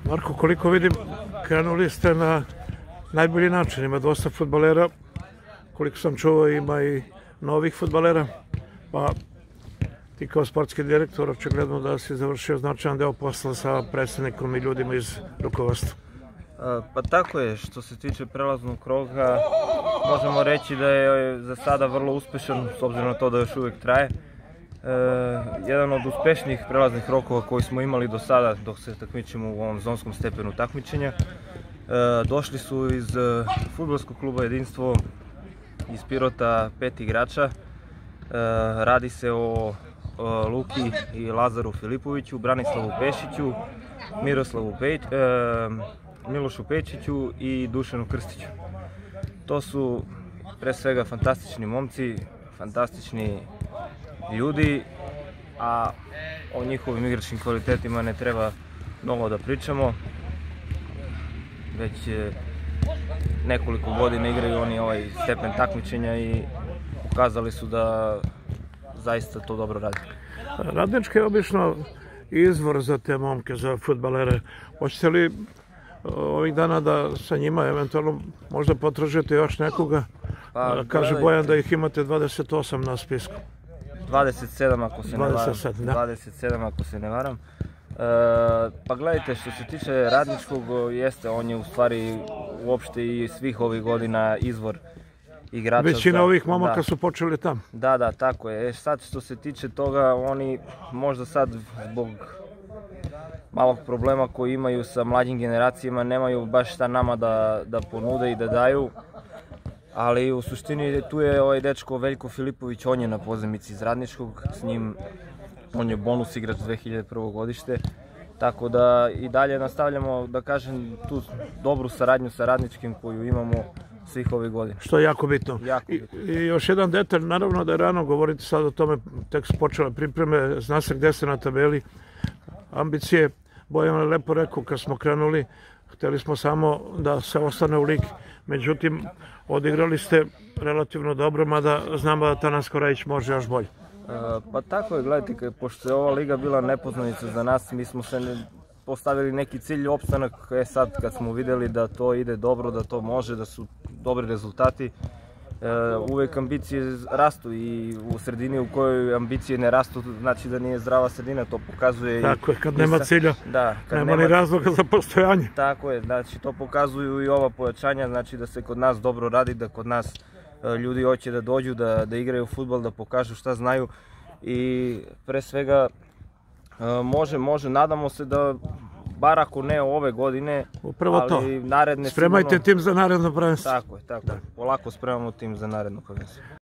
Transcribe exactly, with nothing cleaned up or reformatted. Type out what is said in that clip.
Marko, koliko vidim, krenuli ste na najbolji način. Ima dosta fudbalera, koliko sam čuo ima i novih fudbalera, pa ti kao sportski direktor očigledno da si završio značajan deo posla sa predstavnikom i ljudima iz rukovodstva. Pa tako je, što se tiče prelaznog kroga, možemo reći da je za sada vrlo uspešan, s obzirom na to da još uvijek traje. Jedan od uspešnijih prelaznih rokova koji smo imali do sada dok se takmičimo u ovom zonskom stepenu takmičenja. Došli su iz fudbalskog kluba Jedinstvo iz Pirota pet igrača. Radi se o Luki i Lazaru Filipoviću, Branislavu Pešiću, Miroslavu Pejiću, Milošu Pečiću i Dušanu Krstiću. To su pre svega fantastični momci, fantastični ljudi, a o njihovim igračkim kvalitetima ne treba mnogo da pričamo. Već nekoliko godina igraju oni ovaj stepen takmičenja i pokazali su da zaista to dobro rade. Radnički je obično izvor za te momke, za fudbalere. Hoćete li ovih dana da sa njima eventualno možda potražite još nekoga? Kaže Bojan da ih imate dvadeset osam na spisku. dvadeset sedam ako se ne varam. dvadeset sedam ako se ne varam. Pa gledajte, što se tiče Radničkog, jeste, on je u stvari uopšte i svih ovih godina izvor igrača. Većina ovih momaka su počeli tam. Da, da, tako je. E sad što se tiče toga, oni možda sad zbog malog problema koji imaju sa mlađim generacijama nemaju baš šta nama da ponude i da daju. Ali u suštini tu je ovaj dečko Veljko Filipović, on je na pozemici iz Radničkog, s njim on je bonus igrač dve hiljade prvo godište. Tako da i dalje nastavljamo, da kažem, tu dobru saradnju sa Radničkim koju imamo svih ovih godina. Što je jako bitno. I još jedan detalj, naravno da je rano govoriti sad o tome, tek su počele pripreme, zna se gde ste na tabeli. Ambicije, Bojan je lepo rekao kad smo krenuli, hteli smo samo da se ostane u ligi. Međutim, odigrali ste relativno dobro, mada znamo da Tanasko Rajić može još bolje. Pa tako je, gledajte, pošto je ova liga bila nepoznanica za nas, mi smo se postavili neki cilj, opstanak. E sad kad smo videli da to ide dobro, da to može, da su dobri rezultati, uvek ambicije rastu i u sredini u kojoj ambicije ne rastu znači da nije zdrava sredina, to pokazuje. Tako je, kad nema cilja, nema ni razloga za postojanje. Tako je, znači to pokazuju i ova pojačanja, znači da se kod nas dobro radi, da kod nas ljudi hoće da dođu, da igraju fudbal, da pokažu šta znaju i pre svega može, može, nadamo se da bar ako ne ove godine, ali naredne... Spremajte tim za naredno prvenstvo. Tako je, tako je. Polako spremamo tim za naredno prvenstvo.